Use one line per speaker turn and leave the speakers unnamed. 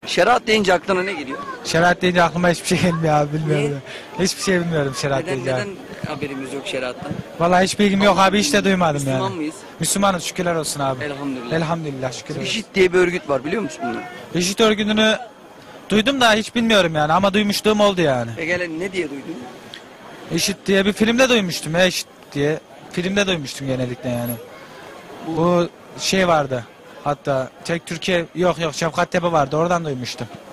Şeriat deyince aklına ne geliyor?
Şeriat deyince aklıma hiçbir şey gelmiyor abi, bilmiyorum. Hiçbir şey bilmiyorum şeriat
Neden,
deyince.
neden haberimiz yok şeriattan?
Vallahi hiç bilgim yok abi, hiç de duymadım yani.
Müslüman mıyız?
Müslümanız, şükürler olsun abi.
Elhamdülillah.
Elhamdülillah, şükürler olsun.
IŞİD diye bir örgüt var, biliyor musun bunu?
IŞİD örgütünü duydum da hiç bilmiyorum yani, ama duymuşluğum oldu yani.
Peki ne diye duydun?
IŞİD diye bir filmde duymuştum ya, IŞİD diye. Filmde duymuştum genellikle yani. Bu şey vardı. Hatta Türkiye yok Şefkat Tepe vardı, oradan duymuştum.